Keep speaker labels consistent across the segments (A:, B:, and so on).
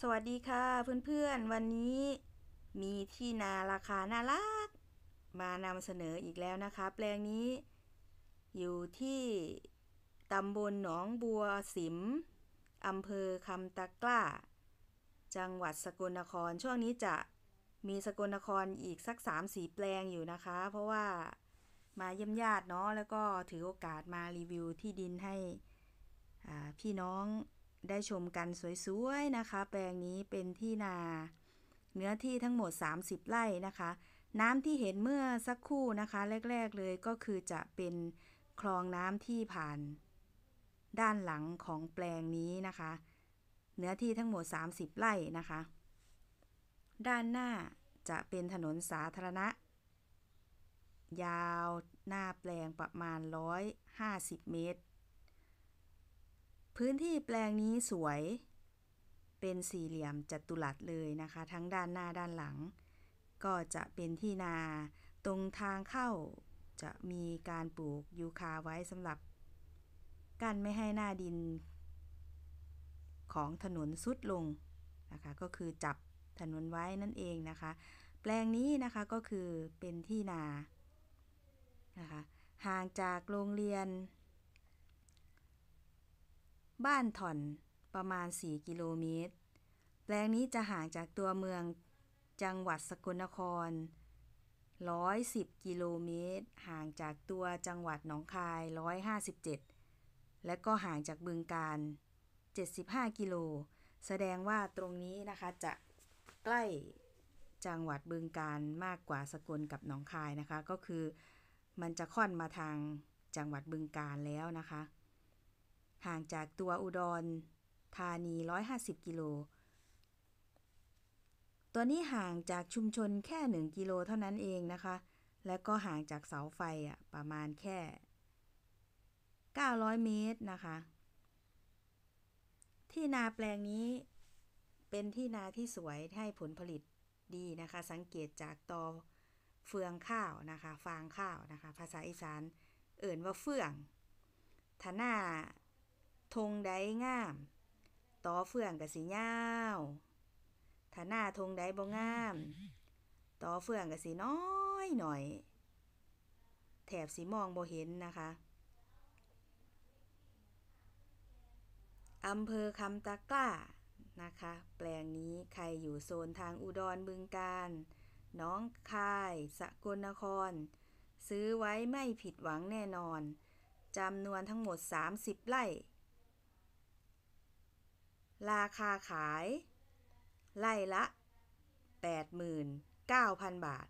A: สวัสดีค่ะเพื่อนๆวันนี้มีที่นาราคาน่ารักมานำเสนออีกแล้วนะคะแปลงนี้อยู่ที่ตำบลหนองบัวสิมอำเภอคำตะกร้าจังหวัดสกลนครช่วงนี้จะมีสกลนครอีกสัก 3-4 แปลงอยู่นะคะเพราะว่ามาเยี่ยมญาติเนาะแล้วก็ถือโอกาสมารีวิวที่ดินให้พี่น้องได้ชมกันสวยๆนะคะแปลงนี้เป็นที่นาเนื้อที่ทั้งหมด30ไร่นะคะน้ำที่เห็นเมื่อสักครู่นะคะแรกๆเลยก็คือจะเป็นคลองน้ำที่ผ่านด้านหลังของแปลงนี้นะคะเนื้อที่ทั้งหมด30ไร่นะคะด้านหน้าจะเป็นถนนสาธารณะยาวหน้าแปลงประมาณ150 เมตรพื้นที่แปลงนี้สวยเป็นสี่เหลี่ยมจัตุรัสเลยนะคะทั้งด้านหน้าด้านหลังก็จะเป็นที่นาตรงทางเข้าจะมีการปลูกยูคาไว้สำหรับกั้นไม่ให้หน้าดินของถนนทรุดลงนะคะก็คือจับถนนไว้นั่นเองนะคะแปลงนี้นะคะก็คือเป็นที่นานะคะห่างจากโรงเรียนบ้านถ่อนประมาณ4 กิโลเมตรแปลงนี้จะห่างจากตัวเมืองจังหวัดสกลนคร110 กิโลเมตรห่างจากตัวจังหวัดหนองคาย157และก็ห่างจากบึงกาฬ75 กิโลแสดงว่าตรงนี้นะคะจะใกล้จังหวัดบึงกาฬมากกว่าสกลกับหนองคายนะคะก็คือมันจะค่อนมาทางจังหวัดบึงกาฬแล้วนะคะห่างจากตัวอุดรธานี150 กิโลตัวนี้ห่างจากชุมชนแค่1 กิโลเท่านั้นเองนะคะและก็ห่างจากเสาไฟประมาณแค่900 เมตรนะคะที่นาแปลงนี้เป็นที่นาที่สวยให้ผลผลิตดีนะคะสังเกตจากตอเฟืองข้าวนะคะฟางข้าวนะคะภาษาอีสานเอิ่นว่าเฟืองถ้าหน้าทงใดงามตอเฟืองก็สิยาวถ้าหน้าทงใดบ่งามตอเฟืองก็สิน้อยหน่อยแถบสิมองบ่เห็นนะคะอำเภอคำตะกร้านะคะแปลงนี้ใครอยู่โซนทางอุดรบึงกาฬหนองคายสกลนครซื้อไว้ไม่ผิดหวังแน่นอนจำนวนทั้งหมด30ไร่ราคาขายไร่ละ 89,000 บาท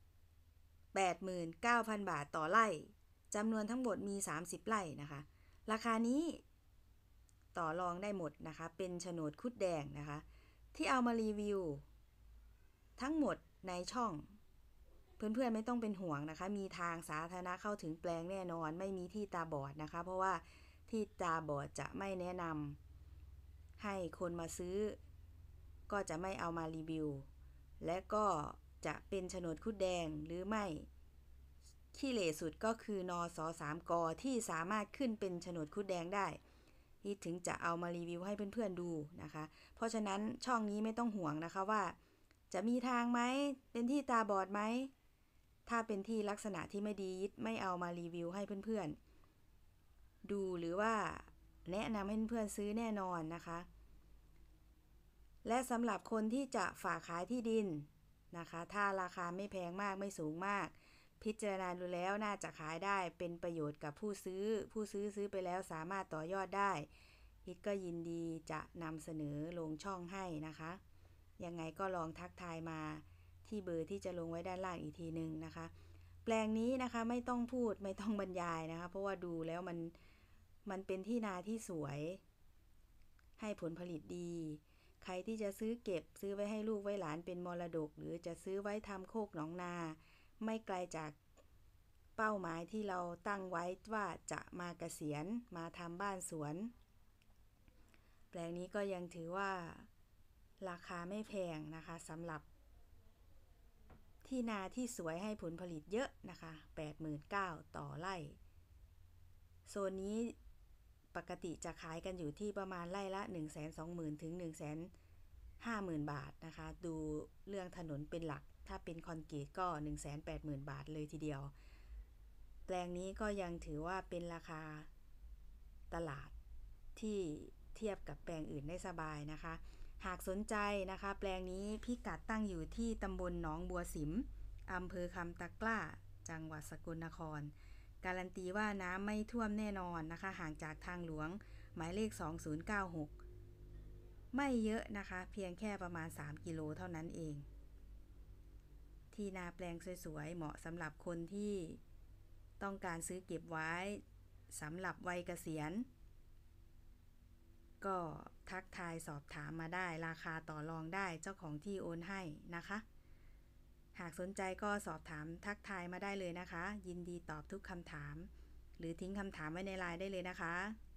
A: 89,000 บาทต่อไร่จำนวนทั้งหมดมี30ไร่นะคะราคานี้ต่อรองได้หมดนะคะเป็นโฉนดคุดแดงนะคะที่เอามารีวิวทั้งหมดในช่องเพื่อนๆไม่ต้องเป็นห่วงนะคะมีทางสาธารณะเข้าถึงแปลงแน่นอนไม่มีที่ตาบอดนะคะเพราะว่าที่ตาบอดจะไม่แนะนำให้คนมาซื้อก็จะไม่เอามารีวิวและก็จะเป็นโฉนดคุดแดงหรือไม่ขี้เหร่สุดก็คือนส3 กที่สามารถขึ้นเป็นโฉนดคุดแดงได้ที่ถึงจะเอามารีวิวให้เพื่อนๆดูนะคะเพราะฉะนั้นช่องนี้ไม่ต้องห่วงนะคะว่าจะมีทางไหมเป็นที่ตาบอดไหมถ้าเป็นที่ลักษณะที่ไม่ดีไม่เอามารีวิวให้เพื่อนๆดูหรือว่าแนะนำให้เพื่อนๆซื้อแน่นอนนะคะและสำหรับคนที่จะฝากขายที่ดินนะคะถ้าราคาไม่แพงมากไม่สูงมากพิจารณาดูแล้วน่าจะขายได้เป็นประโยชน์กับผู้ซื้อไปแล้วสามารถต่อยอดได้ฮิตก็ยินดีจะนำเสนอลงช่องให้นะคะยังไงก็ลองทักทายมาที่เบอร์ที่จะลงไว้ด้านล่างอีกทีนึงนะคะแปลงนี้นะคะไม่ต้องพูดไม่ต้องบรรยายนะคะเพราะว่าดูแล้วมันเป็นที่นาที่สวยให้ผลผลิตดีใครที่จะซื้อเก็บซื้อไว้ให้ลูกไว้หลานเป็นมรดกหรือจะซื้อไว้ทำโคกหนองนาไม่ไกลจากเป้าหมายที่เราตั้งไว้ว่าจะมาเกษียณมาทำบ้านสวนแปลงนี้ก็ยังถือว่าราคาไม่แพงนะคะสำหรับที่นาที่สวยให้ผลผลิตเยอะนะคะ 89,000 ต่อไร่โซนนี้ปกติจะขายกันอยู่ที่ประมาณไร่ละ 120,000 ถึง 50,000 บาทนะคะดูเรื่องถนนเป็นหลักถ้าเป็นคอนกรีตก็ 180,000 บาทเลยทีเดียวแปลงนี้ก็ยังถือว่าเป็นราคาตลาดที่เทียบกับแปลงอื่นได้สบายนะคะหากสนใจนะคะแปลงนี้พิกัดตั้งอยู่ที่ตำบลหนองบัวสิมอำเภอคำตะกร้าจังหวัดสกลนครการันตีว่าน้ำไม่ท่วมแน่นอนนะคะห่างจากทางหลวงหมายเลข2096ไม่เยอะนะคะเพียงแค่ประมาณ3กิโลเท่านั้นเองที่นาแปลงสวยๆเหมาะสำหรับคนที่ต้องการซื้อเก็บไว้สำหรับวัยเกษียณก็ทักทายสอบถามมาได้ราคาต่อรองได้เจ้าของที่โอนให้นะคะหากสนใจก็สอบถามทักทายมาได้เลยนะคะยินดีตอบทุกคำถามหรือทิ้งคำถามไว้ในไลน์ได้เลยนะคะ